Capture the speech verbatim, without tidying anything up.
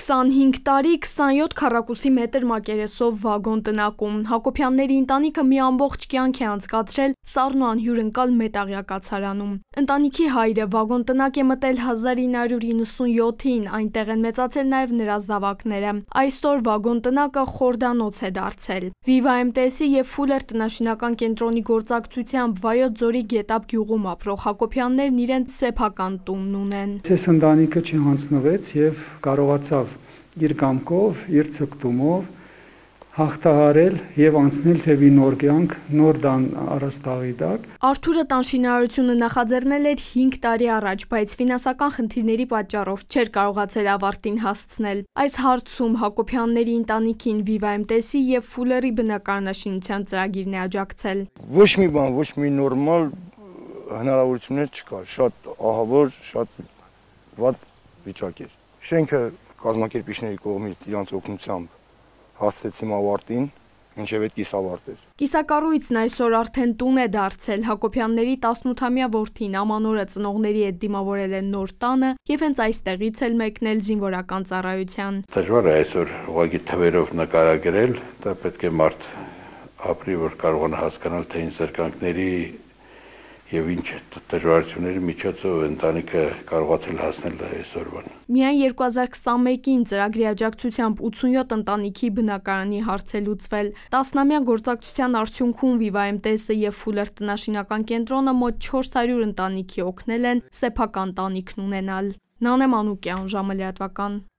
քսանհինգ տարի քսանյոթ քառակուսի մետր մակերեսով վագոն տնակում Հակոբյանների ընտանիքը մի ամբողջ կյանք է անցկացրել սառն ու անհյուրընկալ մետաղյա կացարանում։ Ընտանիքի հայրը վագոն տնակ է մտել հազար ինը հարյուր իննսունյոթին, այնտեղ են մեծացել նաև նրա զավակները։ Այսօր վագոն տնակը խորդանոց է դարձել։ Վիվա Եմ Տե Սի և Ֆուլեր տնաշինական կենտրոնի գործակցությամբ Վայոց ձորի Գետափ գյուղում ապրող Հակոբյաններն իրենց սեփական տունն ունեն։ Այս ընտանիքը չհանձնվեց և կարողացավ իր կամքով, իր ցկտումով հաղթահարել և անցնել թևի նոր կյանք, նոր դան առաստաղի տակ։ Արթուրը տանշինարարությունը նախաձեռնել էր հինգ տարի առաջ, բայց ֆինանսական խնդիրների պատճառով չէր կարողացել ավարտին հասցնել։ Այս հարցում Հակոբյանների ընտանիքին Վիվա Եմ Տե Սի և Ֆուլերի բնակարանաշինության ծրագիրն է աջակցել։ Ոչ մի բան, ոչ մի նորմալ հնարավորություններ չկար, շատ ահավոր, շատ վատ վիճակ էր։ Շենքը կազմակերպիչների կողմից իրանց օգնությամբ հասցրեցին ավարտին, մինչև այդ կիսավարտեր։ Կիսակառույցն այսօր արդեն տուն է դարձել։ Հակոբյանների տասնութամյա որդին ամանորը ծնողների հետ դիմավորել է նոր տանը և հենց այստեղից էլ մեկնել զինվորական ծառայության։ Դժվար է այսօր ուղղակի թվերով նկարագրել, դա պետք է մարդ ապրի, որ կարողանա հասկանալ, թե ինչ զրկանքների և ինչ դժվարությունների միջոցով ընտանիքը կարողացել հասնել այսօրվան։ Միայն երկու հազար քսանմեկին ծրագրի աջակցությամբ ութսունյոթ ընտանիքի բնակարանի հարց է լուծվել։ Տասնամյա գործակցության արդյունքում Վիվա Եմ Տե Սը և Ֆուլեր տնաշինական կենտրոնը մոտ չորս հարյուր ընտանիքի օգնել են սեփական տանիքն ունենալ։ Նանե Մանուկյան, ժամը լրատվական։